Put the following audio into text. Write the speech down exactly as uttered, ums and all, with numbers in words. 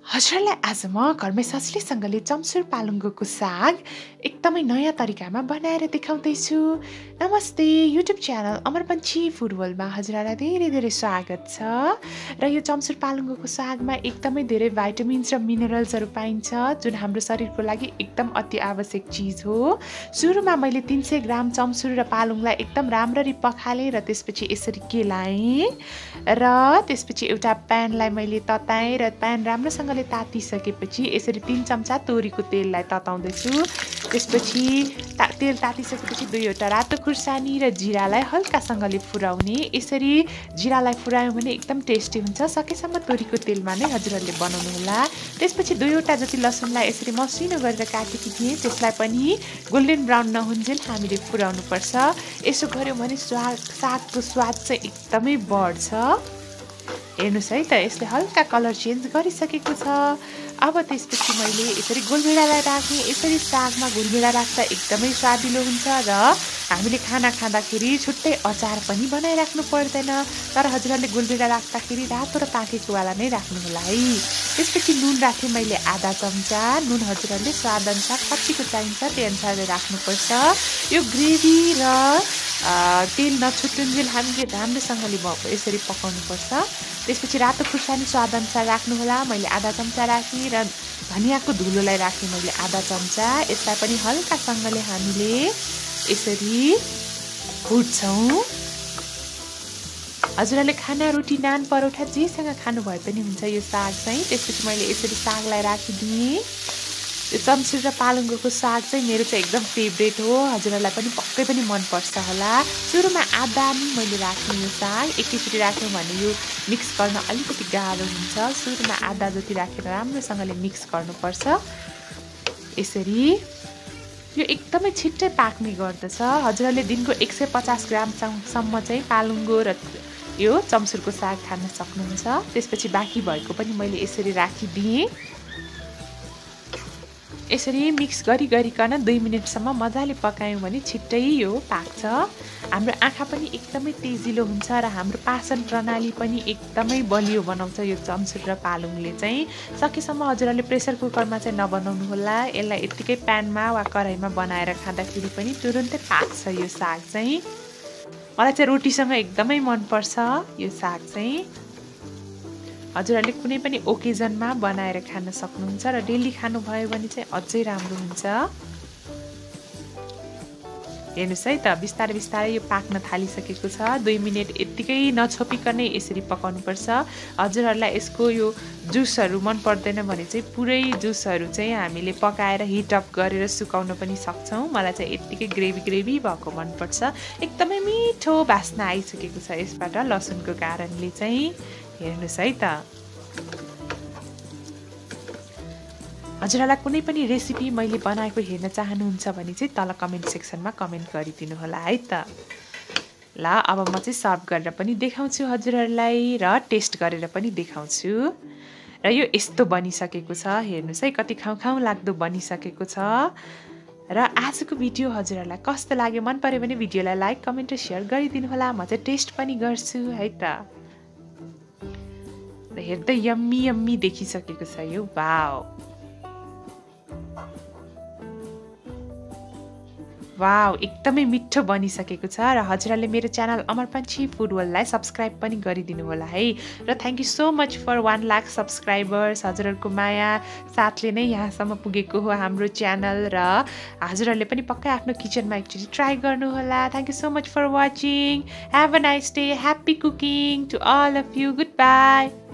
हजुरलाई आज म घरमै सजिलैसँगले चम्सुर पालुङ्गोको साग एकदमै नयाँ तरिकामा बनाएर देखाउँदैछु। नमस्ते, युट्युब च्यानल अमरपन्छी फुड वर्ल्डमा हजुरलाई धेरै धेरै स्वागत छ। र यो चम्सुर पालुङ्गोको सागमा एकदमै धेरै भाइटामिन्स र मिनरल्सहरू पाइन्छ, जुन हाम्रो शरीरको लागि एकदम अति आवश्यक चिज हो। सुरुमा मैले तीन सय ग्राम चम्सुर र पालुङलाई एकदम राम्ररी पखालेँ र त्यसपछि यसरी केलाएँ र त्यसपछि एउटा प्यानलाई मैले तताएँ र प्यान राम्रोसँगले तातिसकेपछि यसरी तीन चम्चा तोरीको तेललाई तताउँदैछु। त्यसपछि ता तेल तातिसकेपछि दुईवटा रातो खुर्सानी र जिरालाई हल्कासँगले फुराउने। यसरी जिरालाई फुरायौँ भने एकदम टेस्टी हुन्छ। सकेसम्म तोरीको तेलमा नै हजुरहरूले बनाउनु होला। त्यसपछि दुईवटा जति लसुनलाई यसरी मसिनो गरेर काटेकी थिएँ, त्यसलाई पनि गोल्डन ब्राउन नहुन्जेल हामीले फुराउनु पर्छ। यसो गऱ्यौँ भने स्वाद सागको स्वाद चाहिँ एकदमै बढ्छ। हेर्नुहोस् है त, यसले हल्का कलर चेन्ज गरिसकेको छ। अब त्यसपछि मैले यसरी गोलभेडालाई राखेँ। यसरी सागमा गोलभेडा राख्दा एकदमै स्वादिलो हुन्छ र हामीले खाना खाँदाखेरि छुट्टै अचार पनि बनाइराख्नु पर्दैन। तर हजुरहरूले गोलभेडा राख्दाखेरि रातो र पाकेको वाला नै राख्नु होला है। त्यसपछि नुन राखेँ मैले आधा चम्चा। नुन हजुरहरूले स्वादअनुसार कतिको चाहिन्छ त्यही अनुसारले राख्नुपर्छ। यो ग्रेभी र तेल नछुट्टुन्जेल हामीले राम्रोसँगले यसरी पकाउनुपर्छ। त्यसपछि रातो खुर्सानी स्वादअनुसार राख्नुहोला। मैले आधा चम्चा राखेँ र धनियाँको धुलोलाई राखेँ मैले आधा चम्चा। यसलाई पनि हल्कासँगले हामीले यसरी भुट्छौँ। हजुरहरूले खाना, रोटी, नान, परोठा जेसँग खानु भए पनि हुन्छ यो साग चाहिँ। त्यसपछि मैले यसरी सागलाई राखिदिएँ। यो चम्सुर र पालुङ्गोको साग चाहिँ मेरो चाहिँ एकदम फेभरेट हो। हजुरहरूलाई पनि पक्कै पनि मनपर्छ होला। सुरुमा आधा नि मैले राखेँ यो साग। एकैचोटि राख्यौँ भने यो मिक्स गर्न अलिकति गाह्रो हुन्छ। सुरुमा आधा जति राखेर राम्रोसँगले मिक्स गर्नुपर्छ। यसरी यो एकदमै छिट्टै पाक्ने गर्दछ। हजुरहरूले दिनको एक सय पचास ग्रामसम्म चाहिँ पालुङ्गो र यो चम्सुरको साग खान सक्नुहुन्छ। त्यसपछि बाँकी भएको पनि मैले यसरी राखिदिएँ। यसरी मिक्स गरी गरिकन दुई मिनटसम्म मजाले पकायौँ भने छिट्टै यो पाक्छ। हाम्रो आँखा पनि एकदमै तेजिलो हुन्छ र हाम्रो पाचन प्रणाली पनि एकदमै बलियो बनाउँछ यो चम्सुर र पालुङले चाहिँ। सकेसम्म हजुरहरूले प्रेसर कुकरमा चाहिँ नबनाउनु होला। यसलाई यत्तिकै प्यानमा वा कराईमा बनाएर खाँदाखेरि पनि तुरुन्तै पाक्छ यो साग चाहिँ। मलाई चाहिँ रोटीसँग एकदमै मनपर्छ यो साग चाहिँ। हजुरहरूले कुनै पनि ओकेजनमा बनाएर खान सक्नुहुन्छ र डेली खानुभयो भने चाहिँ अझै राम्रो हुन्छ। हेर्नुहोस् है त, बिस्तारै बिस्तारै यो पाक्न थालिसकेको छ। दुई मिनट यत्तिकै नछोपिकनै यसरी पकाउनुपर्छ। हजुरहरूलाई यसको यो जुसहरू मन पर्दैन भने चाहिँ पुरै जुसहरू चाहिँ हामीले पकाएर हिटअप गरेर सुकाउन पनि सक्छौँ। मलाई चाहिँ यत्तिकै ग्रेभी ग्रेभी भएको मनपर्छ। एकदमै मिठो बास्ना आइसकेको छ यसबाट लसुनको कारणले चाहिँ। हेर्नुहोस् है त, हजुरहरूलाई कुनै पनि रेसिपी मैले बनाएको हेर्न चाहनुहुन्छ भने चाहिँ तल कमेन्ट सेक्सनमा कमेन्ट गरिदिनु होला है त। ल अब म चाहिँ सर्भ गरेर पनि देखाउँछु हजुरहरूलाई र टेस्ट गरेर पनि देखाउँछु। र यो यस्तो बनिसकेको छ। हेर्नुहोस् है, कति खाउँ खाउँ लाग्दो बनिसकेको छ। र आजको भिडियो हजुरहरूलाई कस्तो लाग्यो, मन पर्यो भने भिडियोलाई लाइक, कमेन्ट र सेयर गरिदिनु होला। म चाहिँ टेस्ट पनि गर्छु है त। हेर्दै यम्मी यम्मी देखिसकेको छ यो। वाउ वाउ एकदमै मिठो बनिसकेको छ। र हजुरहरूले मेरो च्यानल अमरपन्छी फुड वर्ल्डलाई सब्सक्राइब पनि गरिदिनु होला है। र thank you so much for one lakh subscribers. हजुरहरूको माया साथले नै यहाँसम्म पुगेको हो हाम्रो च्यानल। र हजुरहरूले पनि पक्कै आफ्नो किचनमा एकचोटि ट्राई गर्नुहोला। Thank you so much for watching. Have a nice day. Happy cooking to all of you. Good by.